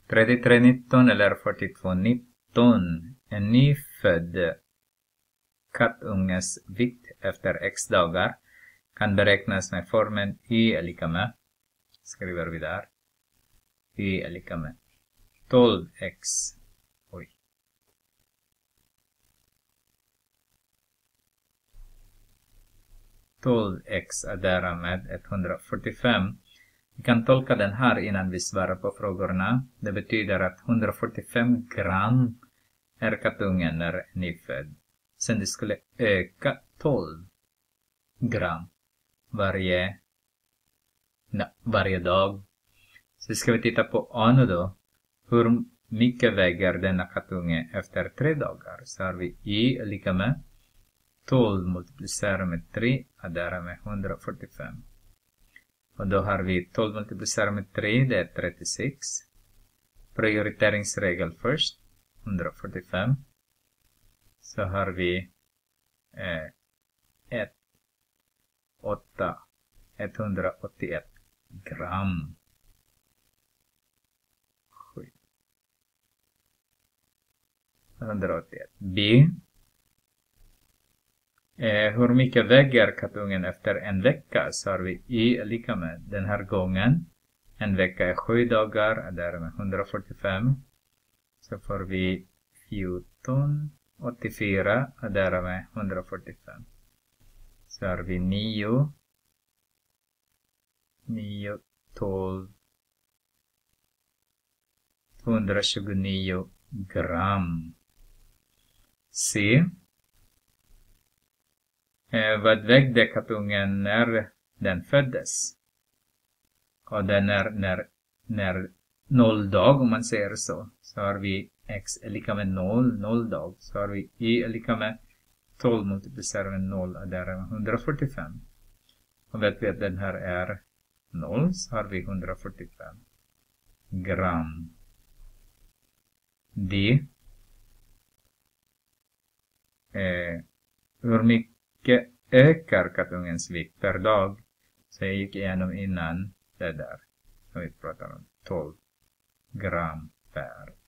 3319 eller 4219. En nyfödd kattunges vikt efter x dagar kan beräknas med formeln y är lika med, skriver vi där, y är lika med 12x. Oj. 12x är därmed 145. Vi kan tolka den här innan vi svarar på frågorna. Det betyder att 145 gram är kattungen när nyfödd. Sen det skulle öka 12 gram varje dag. Så ska vi titta på A nu då. Hur mycket väger denna kattunge efter 3 dagar? Så har vi y är lika med 12 multiplicerat med 3 är därmed 145. Och då har vi 12 multiplicerat med 3, det är 36. Prioriteringsregel först, 145. Så har vi 181 gram. 181. B. Hur mycket väger kattungen efter en vecka? Så har vi y är lika med den här gången. En vecka är 7 dagar, därmed 145. Så får vi 1484, därmed 145. Så har vi 9, 12, 229 gram. C. Vad vägde kattungen när den föddes? Och den är när 0 dag, om man säger så. Så har vi x är lika med 0 dag. Så har vi y är lika med 12 multiplicerat med 0 är där 145. Och vet vi att den här är 0, så har vi 145 gram. D. Hur mycket ökar kattungens vikt per dag? Så jag gick igenom innan det där. Så vi pratar om 12 gram per